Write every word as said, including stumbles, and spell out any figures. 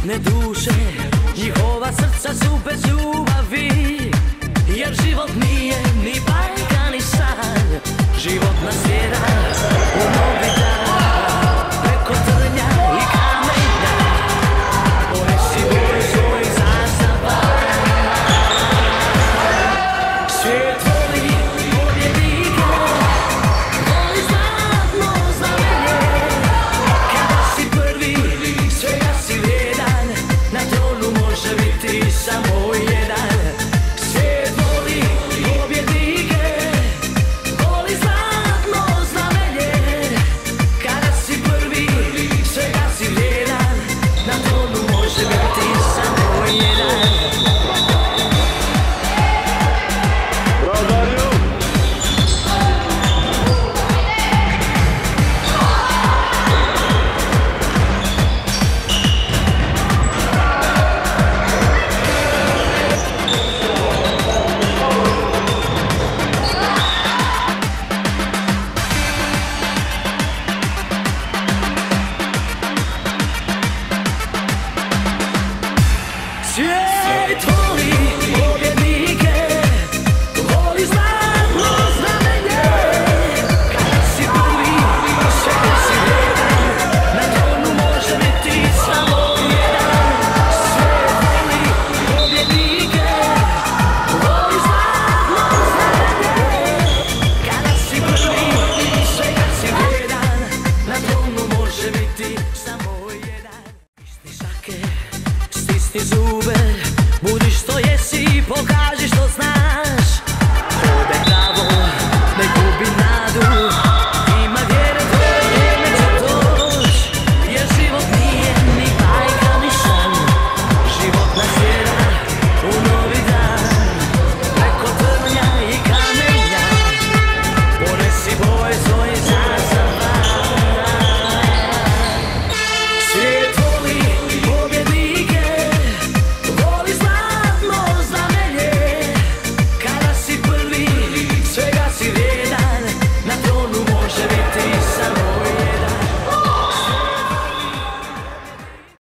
ne duše, njihova srca su bez ljubavi. Jer život nije ni bajka ni san, život nas tjera u novi dan. Preko trnja i kamenja ponesi boju svojih zastava. Svijet voli pobjednika, voli zlatno znamenje. Kada si prvi, svega si vrijedan, na tronu može biti samo jedan. Svijet voli pobjednike, voli zlatno znamenje. Kada si prvi, svega si vrijedan, na tronu može biti samo jedan. Svijet voli pobjednike, voli zlatno znamenje. Kada si prvi, svega si vrijedan, na tronu može biti samo jedan. Svijet voli pobjednike, voli zlatno znamenje. Kada si prvi, svega si vrijedan, na tronu može biti samo jedan. Stisni šake, stisni zube, budi što jesi i pokaži što znaš.